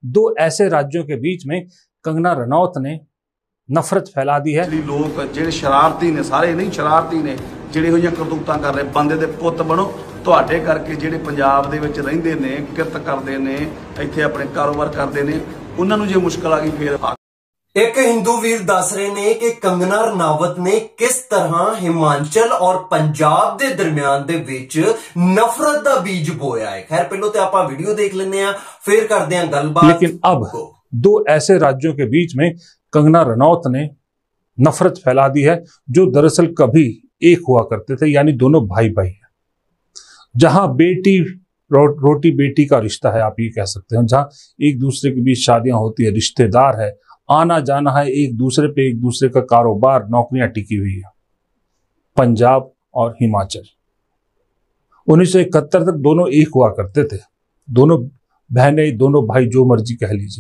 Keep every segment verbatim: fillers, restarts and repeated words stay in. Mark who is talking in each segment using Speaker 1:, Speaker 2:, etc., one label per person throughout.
Speaker 1: दो ऐसे राज्यों के बीच में कंगना रनौत ने नफरत फैला दी है।
Speaker 2: लोग ਜਿਹੜੇ शरारती ने सारे नहीं शरारती ने ਜਿਹੜੇ ਹੋਈਆਂ ਕਰਤੂਤਾਂ कर रहे ਬੰਦੇ ਦੇ ਪੁੱਤ ਬਣੋ ਤੁਹਾਡੇ ਕਰਕੇ ਜਿਹੜੇ ਪੰਜਾਬ ਦੇ ਵਿੱਚ ਰਹਿੰਦੇ ਨੇ ਕਿਰਤ ਕਰਦੇ ਨੇ ਇੱਥੇ ਆਪਣੇ ਕਾਰੋਬਾਰ ਕਰਦੇ ਨੇ ਉਹਨਾਂ ਨੂੰ ਜੇ ਮੁਸ਼ਕਲ ਆ ਗਈ ਫਿਰ
Speaker 3: एक हिंदू वीर दस रहे ने कि कंगना रनावत ने किस तरह हिमाचल और पंजाब के दरम्यान दे विच नफरत दा बीज बोया है। खैर पहले तो आप वीडियो देख लेने हैं फिर करते हैं गलबात।
Speaker 1: लेकिन अब दो ऐसे राज्यों के बीच में कंगना रनौत ने नफरत फैला दी है जो दरअसल कभी एक हुआ करते थे, यानी दोनों भाई भाई हैं। जहां बेटी रो, रोटी बेटी का रिश्ता है, आप ये कह सकते हैं, जहां एक दूसरे के बीच शादियां होती है, रिश्तेदार है, आना जाना है, एक दूसरे पे एक दूसरे का कारोबार, नौकरियां टिकी हुई है। पंजाब और हिमाचल उन्नीस सौ इकहत्तर तक दोनों एक हुआ करते थे, दोनों बहनें, दोनों भाई, जो मर्जी कह लीजिए।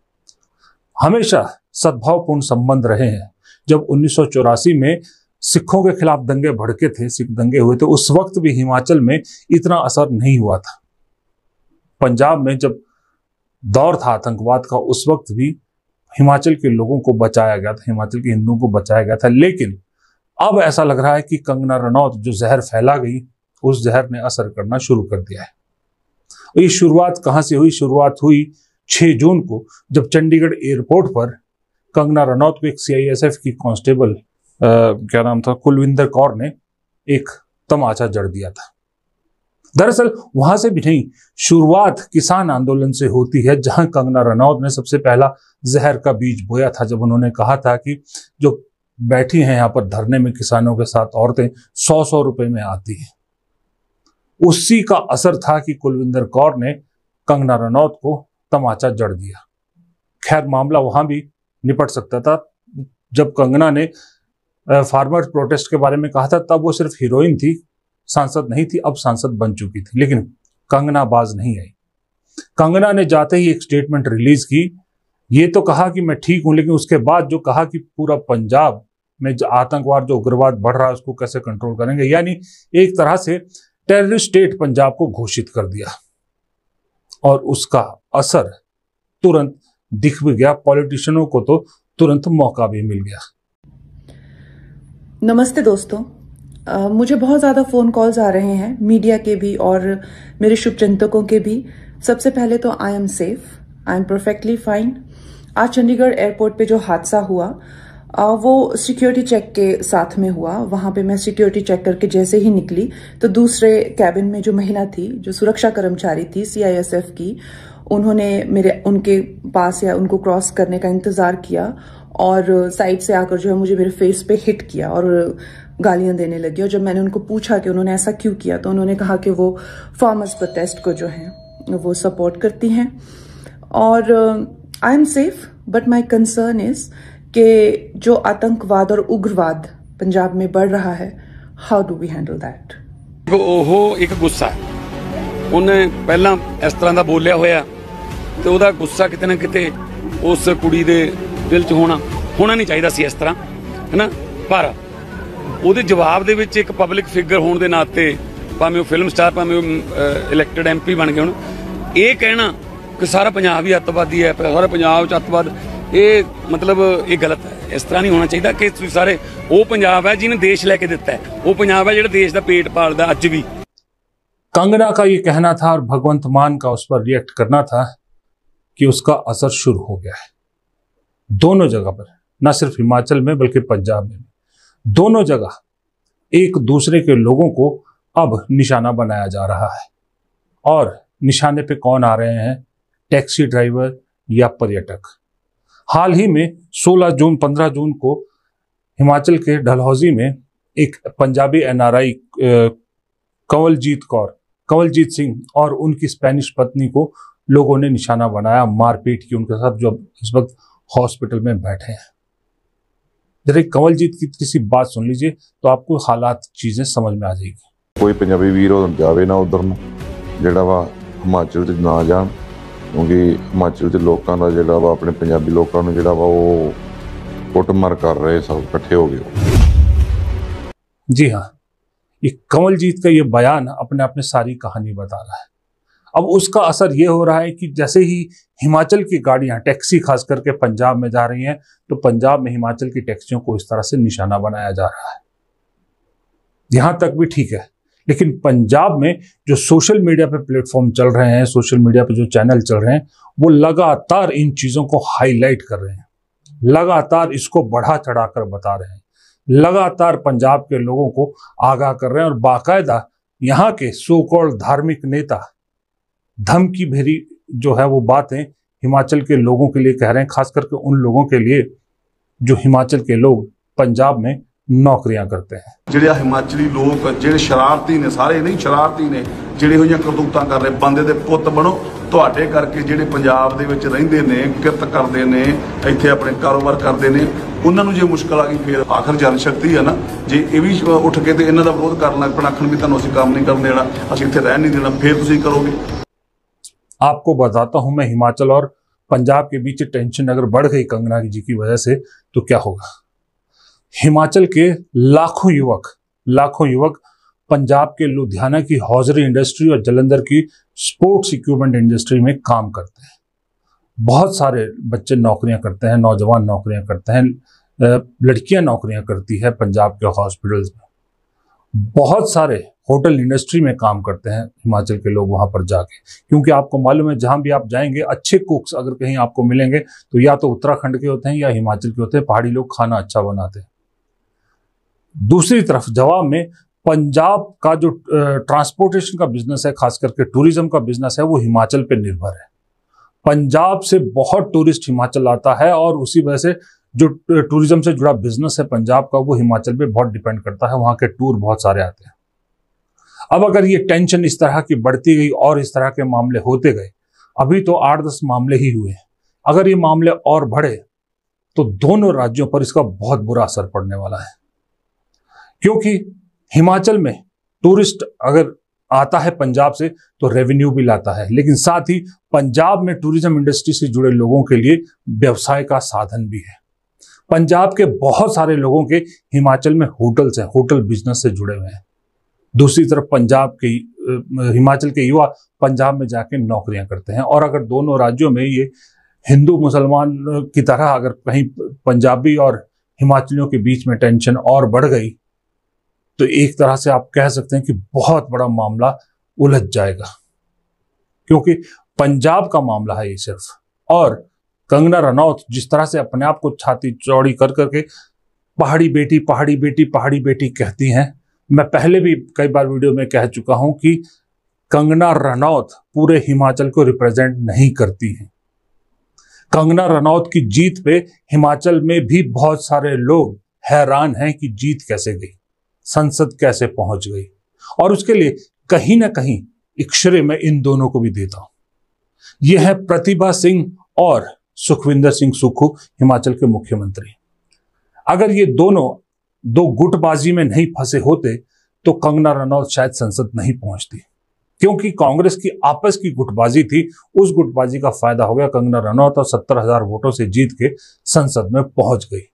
Speaker 1: हमेशा सद्भावपूर्ण संबंध रहे हैं। जब उन्नीस सौ चौरासी में सिखों के खिलाफ दंगे भड़के थे, सिख दंगे हुए थे, उस वक्त भी हिमाचल में इतना असर नहीं हुआ था। पंजाब में जब दौर था आतंकवाद का, उस वक्त भी हिमाचल के लोगों को बचाया गया था, हिमाचल के हिंदुओं को बचाया गया था। लेकिन अब ऐसा लग रहा है कि कंगना रनौत जो जहर फैला गई, उस जहर ने असर करना शुरू कर दिया है। ये शुरुआत कहां से हुई? शुरुआत हुई छह जून को, जब चंडीगढ़ एयरपोर्ट पर कंगना रनौत को एक सीआईएसएफ की कांस्टेबल क्या नाम था, कुलविंदर कौर ने एक तमाचा जड़ दिया था। दरअसल वहां से भी नहीं, शुरुआत किसान आंदोलन से होती है, जहां कंगना रनौत ने सबसे पहला जहर का बीज बोया था, जब उन्होंने कहा था कि जो बैठी हैं यहाँ पर धरने में किसानों के साथ औरतें सौ सौ रुपए में आती हैं। उसी का असर था कि कुलविंदर कौर ने कंगना रनौत को तमाचा जड़ दिया। खैर मामला वहां भी निपट सकता था। जब कंगना ने फार्मर्स प्रोटेस्ट के बारे में कहा था, तब वो सिर्फ हीरोइन थी, सांसद नहीं थी। अब सांसद बन चुकी थी, लेकिन कंगना बाज नहीं आई। कंगना ने जाते ही एक स्टेटमेंट रिलीज की। ये तो कहा कि मैं ठीक हूं, लेकिन उसके बाद जो कहा कि पूरा पंजाब में जो आतंकवाद, जो उग्रवाद बढ़ रहा है, उसको कैसे कंट्रोल करेंगे, यानी एक तरह से टेररिस्ट स्टेट पंजाब को घोषित कर दिया। और उसका असर तुरंत दिख भी गया, पॉलिटिशियनों को तो तुरंत मौका भी मिल गया।
Speaker 4: नमस्ते दोस्तों, Uh, मुझे बहुत ज़्यादा फ़ोन कॉल्स आ रहे हैं, मीडिया के भी और मेरे शुभचिंतकों के भी। सबसे पहले तो I am safe, I am perfectly fine. आज चंडीगढ़ एयरपोर्ट पे जो हादसा हुआ uh, वो सिक्योरिटी चेक के साथ में हुआ। वहां पे मैं सिक्योरिटी चेक करके जैसे ही निकली तो दूसरे कैबिन में जो महिला थी, जो सुरक्षा कर्मचारी थी सीआईएसएफ की, उन्होंने मेरे उनके पास या उनको क्रॉस करने का इंतजार किया और साइड से आकर जो है मुझे मेरे फेस पे हिट किया और गालियां देने लगी। और जब मैंने उनको पूछा कि उन्होंने ऐसा क्यों किया, तो उन्होंने कहा कि वो फार्मर्स प्रोटेस्ट को जो है वो सपोर्ट करती हैं। और I am safe, but my concern is कि जो आतंकवाद और उग्रवाद पंजाब में बढ़ रहा है, how do we handle that.
Speaker 5: ਉਹ ਇੱਕ ਗੁੱਸਾ ਉਹਨੇ ਪਹਿਲਾਂ ਇਸ ਤਰ੍ਹਾਂ ਦਾ ਬੋਲਿਆ ਹੋਇਆ ਤੇ ਉਹਦਾ ਗੁੱਸਾ ਕਿਤੇ ਨਾ ਕਿਤੇ ਉਸ ਕੁੜੀ ਦੇ ਦਿਲ 'ਚ ਹੋਣਾ ਹੋਣਾ ਨਹੀਂ ਚਾਹੀਦਾ ਸੀ ਇਸ ਤਰ੍ਹਾਂ, ਹੈਨਾ। ਪਰ ਉਹਦੇ ਜਵਾਬ ਦੇ ਵਿੱਚ ਇੱਕ ਪਬਲਿਕ ਫਿਗਰ ਹੋਣ ਦੇ ਨਾਤੇ, ਭਾਵੇਂ ਉਹ ਫਿਲਮ ਸਟਾਰ, ਭਾਵੇਂ ਉਹ ਇਲੈਕਟਡ ਐਮਪੀ ਬਣ ਗਏ ਹੁਣ, ਇਹ ਕਹਿਣਾ ਕਿ ਸਾਰਾ ਪੰਜਾਬ ਹੀ ਅੱਤਵਾਦੀ ਹੈ, ਸਾਰਾ ਪੰਜਾਬ 'ਚ ਅੱਤਵਾਦ, ਇਹ ਮਤਲਬ ਇਹ ਗਲਤ ਹੈ। ਇਸ ਤਰ੍ਹਾਂ ਨਹੀਂ ਹੋਣਾ ਚਾਹੀਦਾ ਕਿ ਤੁਸੀਂ ਸਾਰੇ, ਉਹ ਪੰਜਾਬ ਹੈ ਜਿਹਨੇ ਦੇਸ਼ ਲੈ ਕੇ ਦਿੱਤਾ ਹੈ, ਉਹ ਪੰਜਾਬ ਹੈ ਜਿਹੜਾ ਦੇਸ਼ ਦਾ पेट पालदा ਅੱਜ भी।
Speaker 1: कंगना का ये कहना था और भगवंत मान का उस पर रिएक्ट करना था कि उसका असर शुरू हो गया है। दोनों जगह पर, न सिर्फ हिमाचल में बल्कि पंजाब में, दोनों जगह एक दूसरे के लोगों को अब निशाना बनाया जा रहा है। और निशाने पे कौन आ रहे हैं? टैक्सी ड्राइवर या पर्यटक। हाल ही में सोलह जून पंद्रह जून को हिमाचल के डलहौजी में एक पंजाबी एनआरआई कंवलजीत कौर कंवलजीत सिंह और उनकी स्पेनिश पत्नी को लोगों ने निशाना बनाया, मारपीट की उनके साथ, जो इस वक्त हॉस्पिटल में बैठे हैं। जरा कंवलजीत की किसी बात सुन लीजिए तो आपको हालात, चीजें समझ में आ जाएगी।
Speaker 6: कोई पंजाबी वीर जावे ना उधर ਨੂੰ ਜਿਹੜਾ ਵਾ ਹਿਮਾਚਲ 'ਚ ਨਾ ਜਾਣ, क्योंकि हिमाचल 'ਚ ਲੋਕਾਂ ਦਾ ਜਿਹੜਾ ਵਾ ਆਪਣੇ ਪੰਜਾਬੀ ਲੋਕਾਂ ਨੂੰ ਜਿਹੜਾ ਵਾ ਉਹ ਕੁੱਟਮਾਰ ਕਰ ਰਹੇ, सब इकट्ठे हो गए।
Speaker 1: जी हाँ, ये कंवलजीत का ये बयान अपने आप में सारी कहानी बता रहा है। अब उसका असर ये हो रहा है कि जैसे ही हिमाचल की गाड़ियां, टैक्सी खास करके पंजाब में जा रही हैं, तो पंजाब में हिमाचल की टैक्सियों को इस तरह से निशाना बनाया जा रहा है। यहां तक भी ठीक है, लेकिन पंजाब में जो सोशल मीडिया पे प्लेटफॉर्म चल रहे हैं, सोशल मीडिया पे जो चैनल चल रहे हैं, वो लगातार इन चीजों को हाईलाइट कर रहे हैं, लगातार इसको बढ़ा चढ़ाकर बता रहे हैं, लगातार पंजाब के लोगों को आगाह कर रहे हैं और बाकायदा यहाँ के सो कॉल्ड धार्मिक नेता धमकी भरी जो है वो बातें हिमाचल के लोगों के लिए कह रहे हैं, खास करके उन लोगों के लिए जो हिमाचल के लोग पंजाब में नौकरियां करते हैं।
Speaker 2: ਜਿਹੜੇ ਹਿਮਾਚਲੀ ਲੋਕ ਜਿਹੜੇ ਸ਼ਰਾਰਤੀ ਨੇ, ਸਾਰੇ ਨਹੀਂ ਸ਼ਰਾਰਤੀ ਨੇ, ਜਿਹੜੇ ਹੋਈਆਂ ਕਰਤੂਤਾਂ ਕਰ ਰਹੇ, ਬੰਦੇ ਦੇ ਪੁੱਤ ਬਣੋ। ਤੁਹਾਡੇ ਕਰਕੇ ਜਿਹੜੇ ਪੰਜਾਬ ਦੇ ਵਿੱਚ ਰਹਿੰਦੇ ਨੇ, ਕਿਰਤ ਕਰਦੇ ਨੇ, ਇੱਥੇ ਆਪਣੇ ਕਾਰੋਬਾਰ ਕਰਦੇ ਨੇ, ਉਹਨਾਂ ਨੂੰ ਜੇ ਮੁਸ਼ਕਲ ਆ ਗਈ ਫਿਰ ਆਖਰ ਜਨ ਸ਼ਕਤੀ ਹੈ ਨਾ, ਜੇ ਇਹ ਵੀ ਉੱਠ ਕੇ ਤੇ ਇਹਨਾਂ ਦਾ ਵਿਰੋਧ ਕਰਨ ਲੱਗ ਪੈਣ, ਆਖਣ ਵੀ ਤੁਹਾਨੂੰ ਅਸੀਂ ਕੰਮ ਨਹੀਂ ਕਰਨ ਦੇਣਾ, ਅਸੀਂ ਇੱਥੇ ਰਹਿਣ ਨਹੀਂ ਦੇਣਾ, ਫਿਰ ਤੁਸੀਂ ਕਰੋਗੇ।
Speaker 1: आपको बताता हूं मैं, हिमाचल और पंजाब के बीच टेंशन अगर बढ़ गई कंगना जी की वजह से तो क्या होगा। हिमाचल के लाखों युवक लाखों युवक पंजाब के लुधियाना की हौजरी इंडस्ट्री और जलंधर की स्पोर्ट्स इक्विपमेंट इंडस्ट्री में काम करते हैं। बहुत सारे बच्चे नौकरियां करते हैं, नौजवान नौकरियां करते हैं, लड़कियां नौकरियां करती है पंजाब के हॉस्पिटल्स में। बहुत सारे होटल इंडस्ट्री में काम करते हैं हिमाचल के लोग वहां पर जाके, क्योंकि आपको मालूम है जहां भी आप जाएंगे अच्छे कुक्स अगर कहीं आपको मिलेंगे तो या तो उत्तराखंड के होते हैं या हिमाचल के होते हैं। पहाड़ी लोग खाना अच्छा बनाते हैं। दूसरी तरफ जवाब में पंजाब का जो ट्रांसपोर्टेशन का बिजनेस है, खास करके टूरिज्म का बिजनेस है, वो हिमाचल पे निर्भर है। पंजाब से बहुत टूरिस्ट हिमाचल आता है और उसी वजह से जो टूरिज्म से जुड़ा बिजनेस है पंजाब का, वो हिमाचल पे बहुत डिपेंड करता है। वहां के टूर बहुत सारे आते हैं। अब अगर ये टेंशन इस तरह की बढ़ती गई और इस तरह के मामले होते गए, अभी तो आठ दस मामले ही हुए हैं, अगर ये मामले और बढ़े तो दोनों राज्यों पर इसका बहुत बुरा असर पड़ने वाला है। क्योंकि हिमाचल में टूरिस्ट अगर आता है पंजाब से तो रेवेन्यू भी लाता है, लेकिन साथ ही पंजाब में टूरिज्म इंडस्ट्री से जुड़े लोगों के लिए व्यवसाय का साधन भी है। पंजाब के बहुत सारे लोगों के हिमाचल में होटल्स हैं, होटल बिजनेस से जुड़े हुए हैं। दूसरी तरफ पंजाब के हिमाचल के युवा पंजाब में जाके नौकरियां करते हैं। और अगर दोनों राज्यों में ये हिंदू मुसलमान की तरह अगर कहीं पंजाबी और हिमाचलियों के बीच में टेंशन और बढ़ गई तो एक तरह से आप कह सकते हैं कि बहुत बड़ा मामला उलझ जाएगा, क्योंकि पंजाब का मामला है ये सिर्फ। और कंगना रनौत जिस तरह से अपने आप को छाती चौड़ी कर करके पहाड़ी बेटी पहाड़ी बेटी पहाड़ी बेटी कहती हैं, मैं पहले भी कई बार वीडियो में कह चुका हूं कि कंगना रनौत पूरे हिमाचल को रिप्रेजेंट नहीं करती हैं। कंगना रनौत की जीत पे हिमाचल में भी बहुत सारे लोग हैरान हैं कि जीत कैसे गई, संसद कैसे पहुंच गई। और उसके लिए कहीं ना कहीं एक श्रेय मैं इन दोनों को भी देता हूं। यह है प्रतिभा सिंह और सुखविंदर सिंह सुक्खू, हिमाचल के मुख्यमंत्री। अगर ये दोनों दो गुटबाजी में नहीं फंसे होते तो कंगना रनौत शायद संसद नहीं पहुंचती, क्योंकि कांग्रेस की आपस की गुटबाजी थी। उस गुटबाजी का फायदा हो गया कंगना रनौत और सत्तर हजार वोटों से जीत के संसद में पहुंच गई।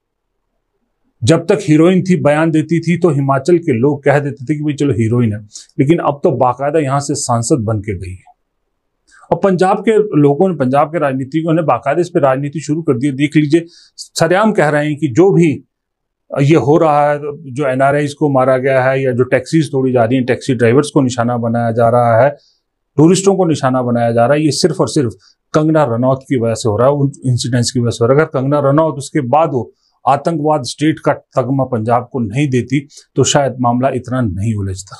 Speaker 1: जब तक हीरोइन थी, बयान देती थी, तो हिमाचल के लोग कह देते थे कि भाई चलो हीरोइन है, लेकिन अब तो बाकायदा यहां से सांसद बन के गई है। और पंजाब के लोगों ने, पंजाब के राजनीतिकों ने बाकायदा इस पर राजनीति शुरू कर दी। देख लीजिए, सरेआम कह रहे हैं कि जो भी ये हो रहा है, जो एनआरआईज को मारा गया है या जो टैक्सीज तोड़ी जा रही हैं, टैक्सी ड्राइवर्स को निशाना बनाया जा रहा है, टूरिस्टों को निशाना बनाया जा रहा है, ये सिर्फ और सिर्फ कंगना रनौत की वजह से हो रहा है, उन इंसिडेंट्स की वजह से हो रहा है। अगर कंगना रनौत उसके बाद वो आतंकवाद स्टेट का तगमा पंजाब को नहीं देती तो शायद मामला इतना नहीं उलझता।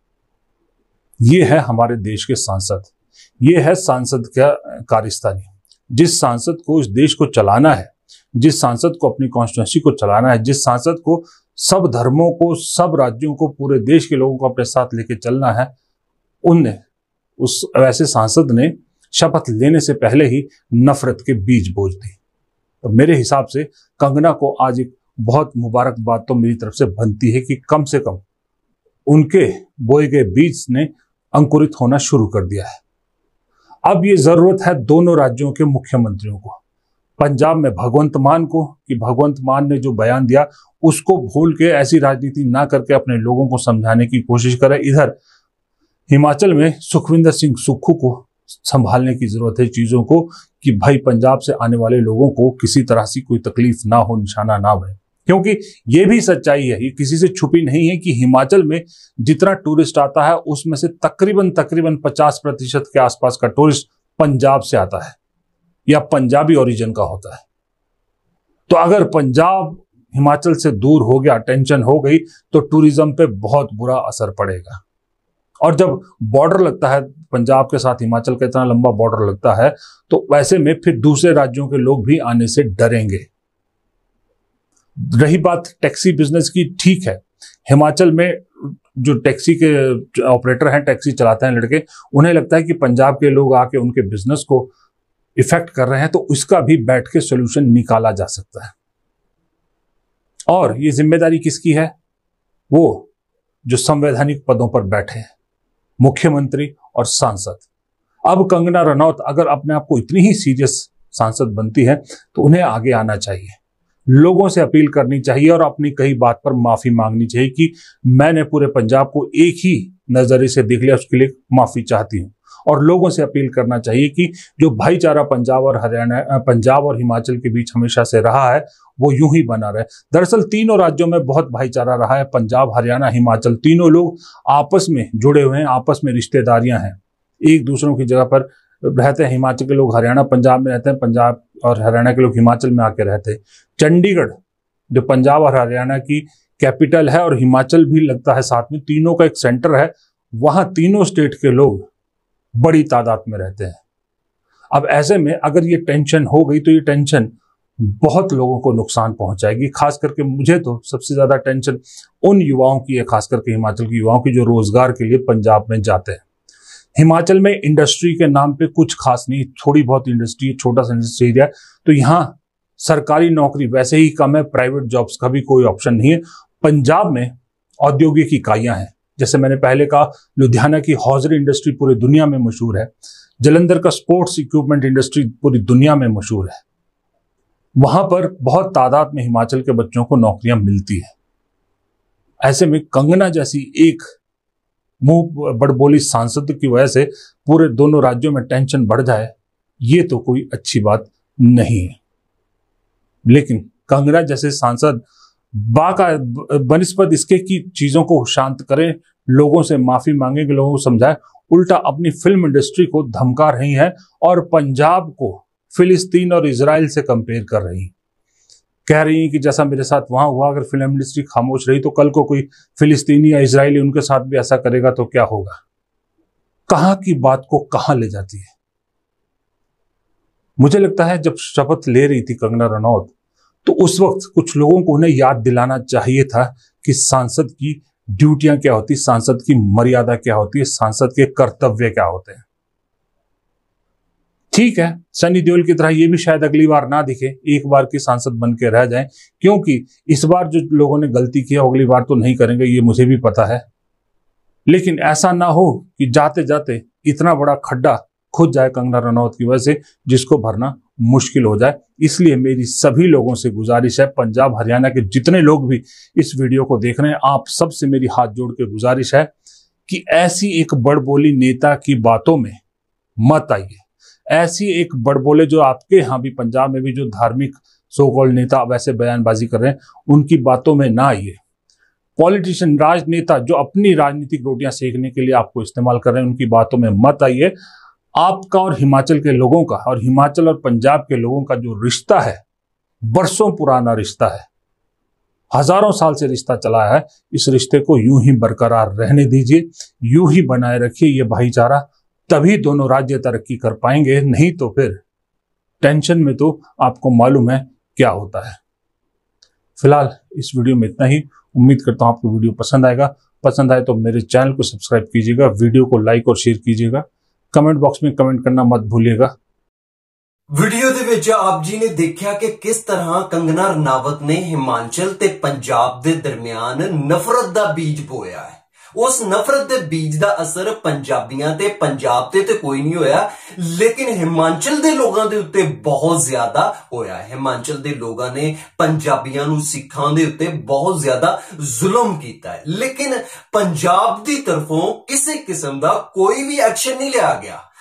Speaker 1: ये है हमारे देश के सांसद, ये है सांसद का कारस्तानी। जिस सांसद को इस देश को चलाना है, जिस सांसद को अपनी कॉन्स्टिट्यूंसी को चलाना है, जिस सांसद को सब धर्मों को, सब राज्यों को, पूरे देश के लोगों को अपने साथ लेके चलना है, उनने उस वैसे सांसद ने शपथ लेने से पहले ही नफरत के बीज बोझ दी। तो मेरे हिसाब से कंगना को आज एक बहुत मुबारकबाद तो मेरी तरफ से बनती है कि कम से कम उनके बोए गए बीज ने अंकुरित होना शुरू कर दिया है। अब ये जरूरत है दोनों राज्यों के मुख्यमंत्रियों को, पंजाब में भगवंत मान को, कि भगवंत मान ने जो बयान दिया उसको भूल के ऐसी राजनीति ना करके अपने लोगों को समझाने की कोशिश करे। इधर हिमाचल में सुखविंदर सिंह सुक्खू को संभालने की जरूरत है चीजों को, कि भाई पंजाब से आने वाले लोगों को किसी तरह से कोई तकलीफ ना हो, निशाना ना बने। क्योंकि ये भी सच्चाई है, ये किसी से छुपी नहीं है कि हिमाचल में जितना टूरिस्ट आता है उसमें से तकरीबन तकरीबन पचास प्रतिशत के आसपास का टूरिस्ट पंजाब से आता है या पंजाबी ओरिजिन का होता है। तो अगर पंजाब हिमाचल से दूर हो गया, टेंशन हो गई, तो टूरिज्म पे बहुत बुरा असर पड़ेगा। और जब बॉर्डर लगता है पंजाब के साथ, हिमाचल का इतना लंबा बॉर्डर लगता है, तो वैसे में फिर दूसरे राज्यों के लोग भी आने से डरेंगे। रही बात टैक्सी बिजनेस की, ठीक है, हिमाचल में जो टैक्सी के ऑपरेटर हैं, टैक्सी चलाते हैं लड़के, उन्हें लगता है कि पंजाब के लोग आके उनके बिजनेस को इफेक्ट कर रहे हैं, तो इसका भी बैठ के सोल्यूशन निकाला जा सकता है। और ये जिम्मेदारी किसकी है? वो जो संवैधानिक पदों पर बैठे हैं, मुख्यमंत्री और सांसद। अब कंगना रनौत अगर अपने आप को इतनी ही सीरियस सांसद बनती है तो उन्हें आगे आना चाहिए, लोगों से अपील करनी चाहिए और अपनी कई बात पर माफी मांगनी चाहिए कि मैंने पूरे पंजाब को एक ही नजरिए से देख लिया, उसके लिए माफी चाहती हूं। और लोगों से अपील करना चाहिए कि जो भाईचारा पंजाब और हरियाणा, पंजाब और हिमाचल के बीच हमेशा से रहा है, वो यूं ही बना रहे। दरअसल तीनों राज्यों में बहुत भाईचारा रहा है, पंजाब, हरियाणा, हिमाचल, तीनों लोग आपस में जुड़े हुए हैं, आपस में रिश्तेदारियां हैं, एक दूसरों की जगह पर रहते हैं। हिमाचल के लोग हरियाणा पंजाब में रहते हैं, पंजाब और हरियाणा के लोग हिमाचल में आके रहते हैं। चंडीगढ़ जो पंजाब और हरियाणा की कैपिटल है और हिमाचल भी लगता है साथ में, तीनों का एक सेंटर है, वहां तीनों स्टेट के लोग बड़ी तादाद में रहते हैं। अब ऐसे में अगर ये टेंशन हो गई तो ये टेंशन बहुत लोगों को नुकसान पहुंचाएगी। खास करके मुझे तो सबसे ज्यादा टेंशन उन युवाओं की है, खास करके हिमाचल के युवाओं की, जो रोजगार के लिए पंजाब में जाते हैं। हिमाचल में इंडस्ट्री के नाम पे कुछ खास नहीं, थोड़ी बहुत इंडस्ट्री, छोटा सा इंडस्ट्री एरिया, तो यहाँ सरकारी नौकरी वैसे ही कम है, प्राइवेट जॉब्स का भी कोई ऑप्शन नहीं है। पंजाब में औद्योगिक इकाइयां हैं, जैसे मैंने पहले कहा, लुधियाना की हौजरी इंडस्ट्री पूरी दुनिया में मशहूर है, जलंधर का स्पोर्ट्स इक्विपमेंट इंडस्ट्री पूरी दुनिया में मशहूर है। वहां पर बहुत तादाद में हिमाचल के बच्चों को नौकरियां मिलती है। ऐसे में कंगना जैसी एक मुंह बड़बोली सांसद की वजह से पूरे दोनों राज्यों में टेंशन बढ़ जाए, ये तो कोई अच्छी बात नहीं है। लेकिन कंगना जैसे सांसद बाका बनिस्पत इसके की चीजों को शांत करें, लोगों से माफी मांगेंगे, लोगों को समझाए, उल्टा अपनी फिल्म इंडस्ट्री को धमका रही हैं और पंजाब को फिलिस्तीन और इजराइल से कंपेयर कर रही हैं। कह रही हैं कि जैसा मेरे साथ वहां हुआ, अगर फिल्म इंडस्ट्री खामोश रही तो कल को कोई फिलिस्तीनी या इजरायली उनके साथ भी ऐसा करेगा तो क्या होगा। कहां की बात को कहां ले जाती है। मुझे लगता है जब शपथ ले रही थी कंगना रनौत, तो उस वक्त कुछ लोगों को उन्हें याद दिलाना चाहिए था कि सांसद की ड्यूटियां क्या होती, सांसद की मर्यादा क्या होती है, सांसद के कर्तव्य क्या होते हैं। ठीक है, सनी देओल की तरह ये भी शायद अगली बार ना दिखे, एक बार की सांसद बन के रह जाएं, क्योंकि इस बार जो लोगों ने गलती की है अगली बार तो नहीं करेंगे, ये मुझे भी पता है। लेकिन ऐसा ना हो कि जाते जाते इतना बड़ा खड्डा खुद जाए कंगना रनौत की वजह से, जिसको भरना मुश्किल हो जाए। इसलिए मेरी सभी लोगों से गुजारिश है, पंजाब हरियाणा के जितने लोग भी इस वीडियो को देख रहे हैं, आप सबसे मेरी हाथ जोड़ के गुजारिश है कि ऐसी एक बड़बोली नेता की बातों में मत आइए। ऐसी एक बड़बोले जो आपके यहाँ भी पंजाब में भी जो धार्मिक सो कॉल्ड नेता वैसे बयानबाजी कर रहे हैं, उनकी बातों में ना आइए। पॉलिटिशियन, राजनेता जो अपनी राजनीतिक रोटियां सेकने के लिए आपको इस्तेमाल कर रहे हैं, उनकी बातों में मत आइए। आपका और हिमाचल के लोगों का और हिमाचल और पंजाब के लोगों का जो रिश्ता है, बरसों पुराना रिश्ता है, हजारों साल से रिश्ता चला है, इस रिश्ते को यूं ही बरकरार रहने दीजिए, यूं ही बनाए रखिए ये भाईचारा, तभी दोनों राज्य तरक्की कर पाएंगे। नहीं तो फिर टेंशन में तो आपको मालूम है क्या होता है। फिलहाल इस वीडियो में इतना ही। उम्मीद करता हूं आपको वीडियो पसंद आएगा। पसंद आए तो मेरे चैनल को सब्सक्राइब कीजिएगा, वीडियो को लाइक और शेयर कीजिएगा, कमेंट बॉक्स में कमेंट करना मत भूलिएगा।
Speaker 3: वीडियो ਦੇ ਵਿੱਚ ਆਪ ਜੀ ਨੇ ਦੇਖਿਆ ਕਿ ਕਿਸ ਤਰ੍ਹਾਂ ਕੰਗਨਾ ਰਣਾਵਤ ਨੇ ਹਿਮਾਚਲ ਤੇ ਪੰਜਾਬ ਦੇ ਦਰਮਿਆਨ ਨਫ਼ਰਤ ਦਾ ਬੀਜ ਬੋਇਆ ਹੈ। ਉਸ ਨਫ਼ਰਤ ਦੇ ਬੀਜ ਦਾ ਅਸਰ ਪੰਜਾਬੀਆਂ ਤੇ ਪੰਜਾਬ ਤੇ ਤੇ ਕੋਈ ਨਹੀਂ ਹੋਇਆ, ਲੇਕਿਨ ਹਿਮਾਚਲ ਦੇ ਲੋਕਾਂ ਦੇ ਉੱਤੇ ਬਹੁਤ ਜ਼ਿਆਦਾ ਹੋਇਆ ਹੈ। ਹਿਮਾਚਲ ਦੇ ਲੋਕਾਂ ਨੇ ਪੰਜਾਬੀਆਂ ਨੂੰ, ਸਿੱਖਾਂ ਦੇ ਉੱਤੇ ਬਹੁਤ ਜ਼ਿਆਦਾ ਜ਼ੁਲਮ ਕੀਤਾ ਹੈ, ਲੇਕਿਨ ਪੰਜਾਬ ਦੀ ਤਰਫੋਂ ਕਿਸੇ ਕਿਸਮ ਦਾ ਕੋਈ ਵੀ ਐਕਸ਼ਨ ਨਹੀਂ ਲਿਆ ਗਿਆ।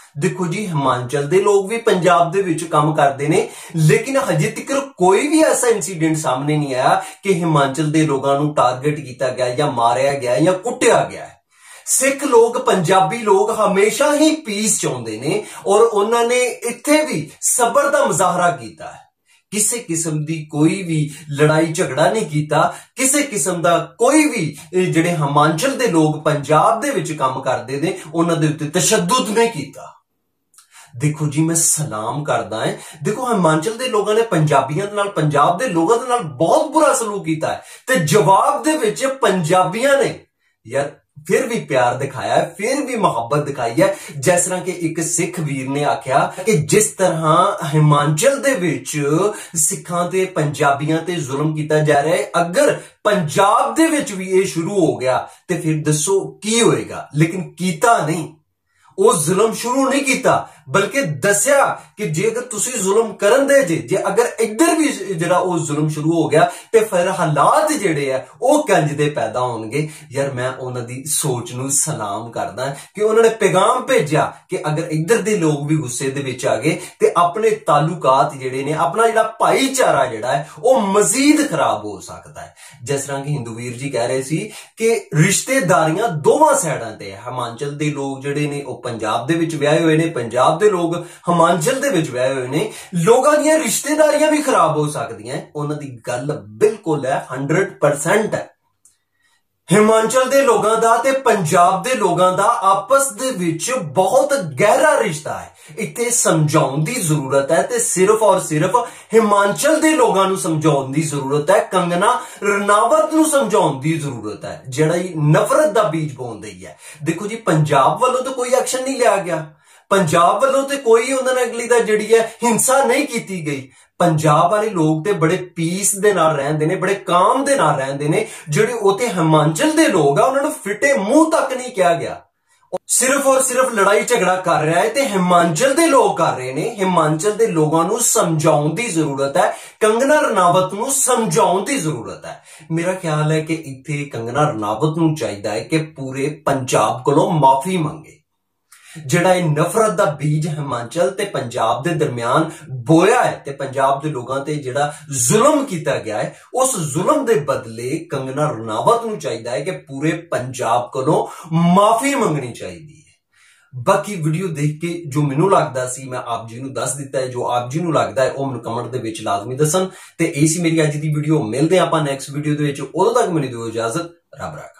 Speaker 3: देखो जी, हिमाचल दे लोग भी पंजाब दे विच काम करते ने, लेकिन हजे तक कोई भी ऐसा इंसीडेंट सामने नहीं आया कि हिमाचल दे लोगों को टारगेट किया गया या मारिया गया या कुटिया गया है। सिख लोग, पंजाबी लोग हमेशा ही पीस चाहते ने और उन्होंने इत्थे भी सबर का मुजाहरा किया है। किसी किस्म की कोई भी लड़ाई झगड़ा नहीं किया, किसी किस्म का कोई भी जिहड़े हिमाचल दे लोग पंजाब दे विच काम करते ने उन्हां दे उत्ते तशद्दुद नहीं किया। देखो जी, मैं सलाम करदा है। देखो, हिमाचल दे लोगों ने पंजाबियों नाल, पंजाब दे लोगों दे नाल बहुत बुरा सलूक किया है ते जवाब दे विच पंजाबियों ने यार फिर भी प्यार दिखाया है, फिर भी मोहब्बत दिखाई है। जिस तरह के एक सिख वीर ने आख्या कि जिस तरह हिमाचल दे विच सिखां ते पंजाबियां ते जुल्म किया जा रहा है, अगर पंजाब दे विच भी ये शुरू हो गया तो फिर दसो की होएगा। लेकिन कीता नहीं, वो जुल्म शुरू नहीं किया, बल्कि दसिया कि जे अगर तुसी जुल्म करन दे जे जे अगर इधर भी जरा वो जुल्म शुरू हो गया तो फिर हालात जेड़े है वो कंज दे पैदा होणगे। यार मैं उन्हां दी सोच नूं सलाम करदा कि उन्होंने पैगाम भेजा कि अगर इधर दे लोग भी गुस्से दे विच आ गए तो अपने ताल्लुकात जेड़े ने, अपना जिहड़ा भाईचारा जिहड़ा है वो मजीद खराब हो सकता है। जिस तरह कि हिंदू वीर जी कह रहे सी कि रिश्तेदारियां दोवां साइडां ते है। हिमाचल दे लोग जिहड़े ने वो पंजाब दे विच विआहे होए ने, पंजाब दे लोग हिमाचल दे विच विआहे होए ने, लोगां दी रिश्तेदारियां भी खराब हो सकदियां। उन्हां दी गल बिल्कुल है, हंड्रेड परसेंट है। हिमाचल दे लोगां दा ते पंजाब दे लोगां दा आपस दे विच बहुत गहरा रिश्ता है। इत्थे समझाउण दी जरूरत है ते सिर्फ और सिर्फ हिमाचल दे लोगां नूं समझाउण दी जरूरत है, कंगना रनावत नूं समझाउण दी जरूरत है, जिहड़ा नफरत दा बीज बोन दई है। देखो जी, पंजाब वालों तो कोई एक्शन नहीं लिया गया, पंजाब वालों तो कोई उन्होंने अगली दा जिहड़ी है हिंसा नहीं की गई। पंजाब वाले लोग ते बड़े पीस दे नाल रहंदे ने, बड़े काम दे नाल रहंदे ने। जिहड़े ओते हिमाचल दे लोग आ उन्हां नूं फिटे मुंह तक नहीं किया गया। सिर्फ और सिर्फ लड़ाई झगड़ा कर रहा है ते हिमाचल दे लोग कर रहे ने। हिमाचल दे लोगों नूं समझाउण दी जरूरत है, कंगना रनावत नूं समझाउण दी जरूरत है। मेरा ख्याल है कि इत्थे कंगना रनावत नूं चाहीदा है कि पूरे पंजाब कोलों माफी मंगे। जिहड़ा नफरत दा बीज हिमाचल ते पंजाब दे दरमियान बोया है ते पंजाब दे लोगां ते जिहड़ा जुल्म किया गया है, उस जुल्म दे बदले कंगना रनावत नूं चाहीदा है कि पूरे पंजाब कोलों माफी मंगनी चाहिदी है। बाकी वीडियो देख के जो मैनू लगदा सी मैं आप जी नूं दस दिता है, जो आप जी नूं लगदा है वो मैनू कमेंट दे विच लाजमी दसन। ते इह सी मेरी अज दी वीडियो। मिलदे आं आपां नैक्सट वीडियो दे विच, उदों तक मैनूं दिओ इजाजत। रब राखा।